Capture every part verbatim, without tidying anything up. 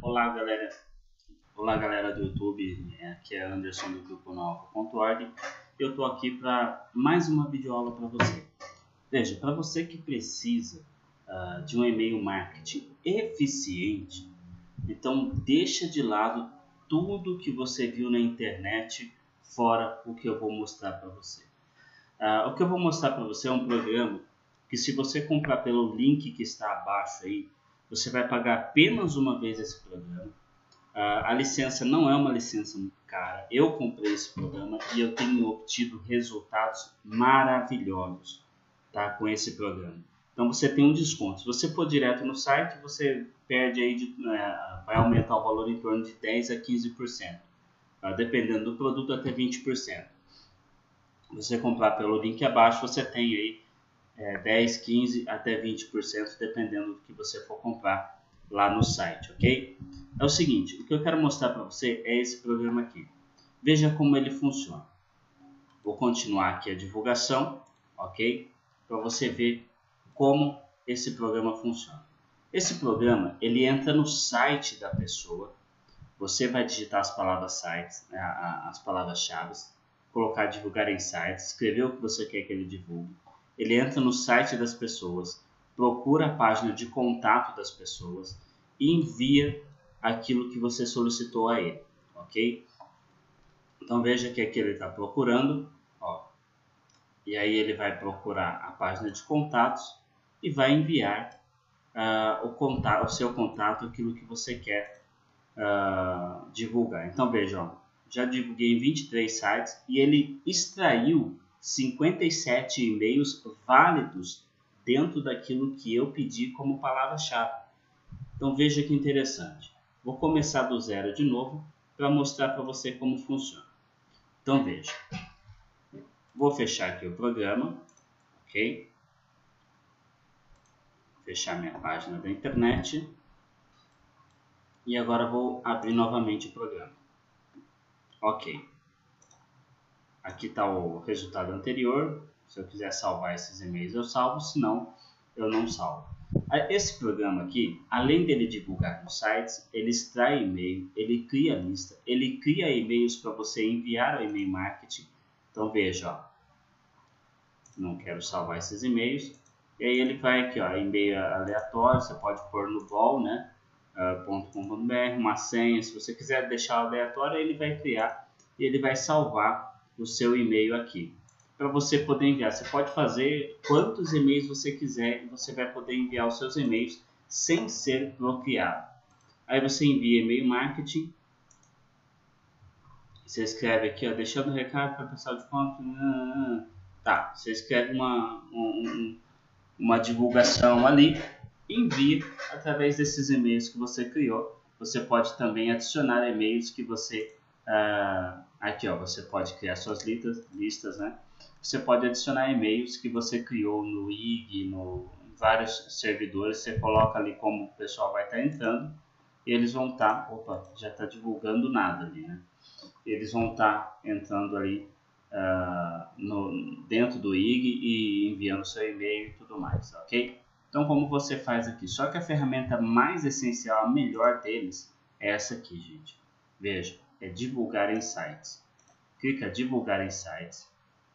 Olá galera, olá galera do YouTube, aqui é Anderson do grupo novo ponto org. Eu estou aqui para mais uma videoaula para você. Veja, para você que precisa uh, de um e-mail marketing eficiente, então deixa de lado tudo que você viu na internet, fora o que eu vou mostrar para você. Uh, o que eu vou mostrar para você é um programa que, se você comprar pelo link que está abaixo aí, você vai pagar apenas uma vez esse programa. Uh, a licença não é uma licença muito cara. Eu comprei esse programa e eu tenho obtido resultados maravilhosos, tá, com esse programa. Então você tem um desconto. Se você for direto no site, você perde aí de, uh, vai aumentar o valor em torno de dez a quinze por cento, uh, dependendo do produto, até vinte por cento. Você comprar pelo link abaixo, você tem aí É, dez, quinze até vinte por cento, dependendo do que você for comprar lá no site, ok? É o seguinte, o que eu quero mostrar para você é esse programa aqui. Veja como ele funciona. Vou continuar aqui a divulgação, ok? Para você ver como esse programa funciona. Esse programa, ele entra no site da pessoa. Você vai digitar as palavras sites, né, as palavras-chave, colocar divulgar em sites, escrever o que você quer que ele divulgue. Ele entra no site das pessoas, procura a página de contato das pessoas e envia aquilo que você solicitou a ele, ok? Então veja que aqui ele está procurando, ó, e aí ele vai procurar a página de contatos e vai enviar uh, o, contato, o seu contato, aquilo que você quer uh, divulgar. Então veja, ó, já divulguei em vinte e três sites e ele extraiu cinquenta e sete e-mails válidos dentro daquilo que eu pedi como palavra-chave. Então veja que interessante. Vou começar do zero de novo para mostrar para você como funciona. Então veja. Vou fechar aqui o programa, ok? Fechar minha página da internet. E agora vou abrir novamente o programa. Ok. Aqui está o resultado anterior. Se eu quiser salvar esses e-mails, eu salvo. Se não, eu não salvo. Esse programa aqui, além dele divulgar nos sites, ele extrai e-mail, ele cria lista, ele cria e-mails para você enviar ao e-mail marketing. Então veja, ó, não quero salvar esses e-mails. E aí ele vai aqui, ó, e-mail aleatório, você pode pôr no bol, né? Uh, .com.br, uma senha. Se você quiser deixar aleatório, ele vai criar e ele vai salvar o seu e-mail aqui para você poder enviar. Você pode fazer quantos e-mails você quiser e você vai poder enviar os seus e-mails sem ser bloqueado. Aí você envia e-mail marketing, você escreve aqui, ó, deixando recado para o pessoal de conta, tá, você escreve uma, um, uma divulgação ali, envia através desses e-mails que você criou. Você pode também adicionar e-mails que você uh, aqui, ó, você pode criar suas listas, listas, né? Você pode adicionar e-mails que você criou no I G, no, em vários servidores. Você coloca ali como o pessoal vai estar entrando e eles vão estar, opa, já está divulgando nada ali, né? Eles vão estar entrando ali uh, no, dentro do I G e enviando seu e-mail e tudo mais, ok? Então, como você faz aqui? Só que a ferramenta mais essencial, a melhor deles, é essa aqui, gente. Veja, é divulgar em sites. Clica divulgar em sites.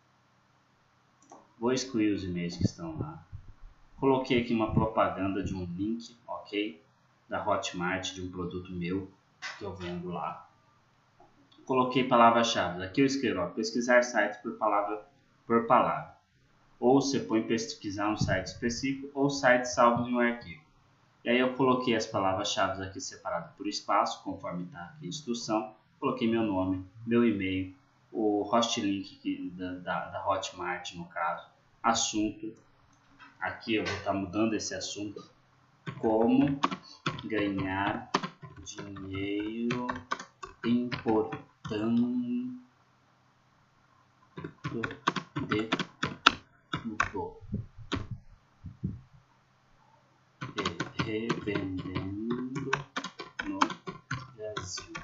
Vou excluir os e-mails que estão lá. Coloquei aqui uma propaganda de um link, ok? Da Hotmart, de um produto meu que eu vendo lá. Coloquei palavras-chave. Aqui eu escrevo, ó, pesquisar sites por palavra por palavra. Ou você põe pesquisar um site específico ou site salvo em um arquivo. E aí eu coloquei as palavras-chave aqui separadas por espaço, conforme está aqui a instrução. Coloquei meu nome, meu e-mail, o hostlink aqui da, da, da Hotmart, no caso, assunto. Aqui eu vou estar mudando esse assunto. Como ganhar dinheiro importando de tudo e revendendo no Brasil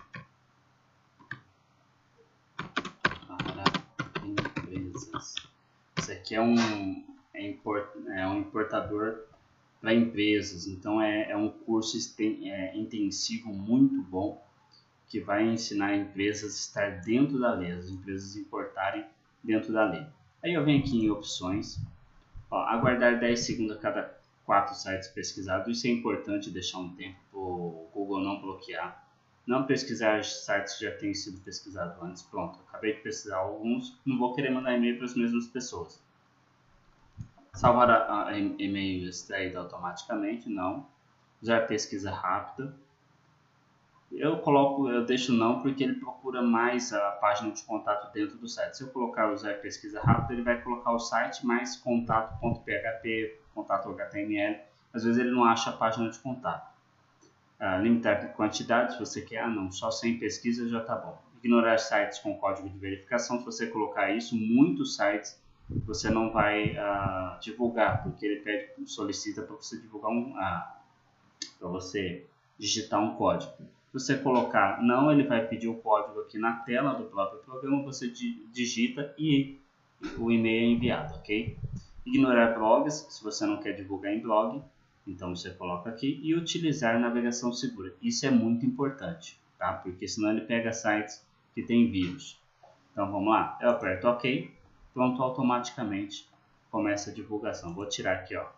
para empresas. Isso aqui é um, é import, é um importador para empresas. Então é, é um curso é, intensivo muito bom, que vai ensinar empresas a estar dentro da lei, as empresas importarem dentro da lei. Aí eu venho aqui em opções, ó, aguardar dez segundos a cada quatro sites pesquisados. Isso é importante, deixar um tempo para o Google não bloquear. Não pesquisar sites que já tenham sido pesquisados antes. Pronto, acabei de pesquisar alguns, não vou querer mandar e-mail para as mesmas pessoas. Salvar a, a e-mail extraído automaticamente, não. Usar pesquisa rápida. Eu coloco, eu deixo não, porque ele procura mais a página de contato dentro do site. Se eu colocar usar pesquisa rápida, ele vai colocar o site mais contato.php, contato H T M L. Às vezes ele não acha a página de contato. Ah, limitar quantidade, se você quer, ah não, só cem pesquisas já está bom. Ignorar sites com código de verificação, se você colocar isso, muitos sites você não vai ah, divulgar, porque ele pede, solicita para você divulgar um, ah, para você digitar um código. Se você colocar não, ele vai pedir o código aqui na tela do próprio programa, você digita e o e-mail é enviado, ok? Ignorar blogs, se você não quer divulgar em blog, então você coloca aqui, e utilizar navegação segura. Isso é muito importante, tá? Porque senão ele pega sites que tem vírus. Então vamos lá, eu aperto OK, pronto, automaticamente começa a divulgação. Vou tirar aqui, ó.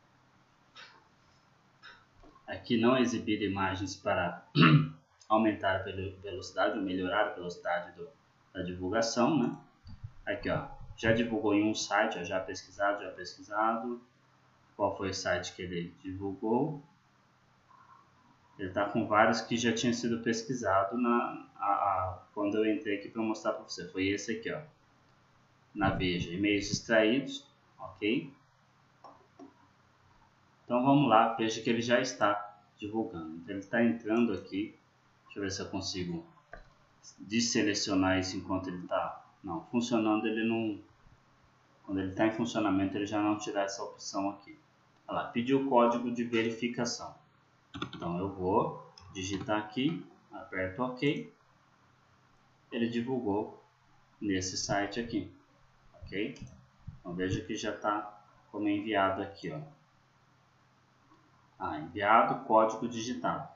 Aqui não exibir imagens para aumentar a velocidade ou melhorar a velocidade do, da divulgação, né? Aqui, ó, já divulgou em um site, ó, já pesquisado, já pesquisado. Qual foi o site que ele divulgou? Ele está com vários que já tinham sido pesquisado na, a, a, quando eu entrei aqui para mostrar para você. Foi esse aqui, ó. Na Veja, e-mails extraídos, ok? Então vamos lá, veja que ele já está divulgando. Então ele está entrando aqui. Deixa eu ver se eu consigo desselecionar isso enquanto ele está. Não, funcionando ele não. Quando ele está em funcionamento ele já não tira essa opção aqui. Olha lá, pediu o código de verificação. Então eu vou digitar aqui, aperto OK. Ele divulgou nesse site aqui, ok? Então veja que já está como enviado aqui, ó. Ah, enviado, código digitado.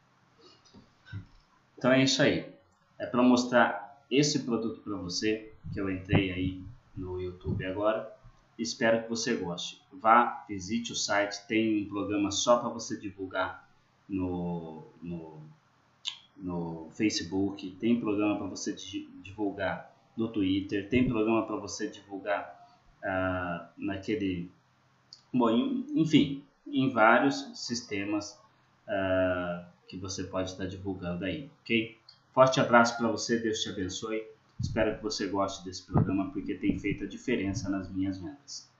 Então é isso aí. É para mostrar esse produto para você, que eu entrei aí no YouTube agora. Espero que você goste. Vá, visite o site, tem um programa só para você divulgar no, no, no Facebook, tem programa para você divulgar no Twitter, tem programa para você divulgar ah, naquele... Bom, enfim, em vários sistemas uh, que você pode estar divulgando aí, ok? Forte abraço para você, Deus te abençoe. Espero que você goste desse programa porque tem feito a diferença nas minhas vendas.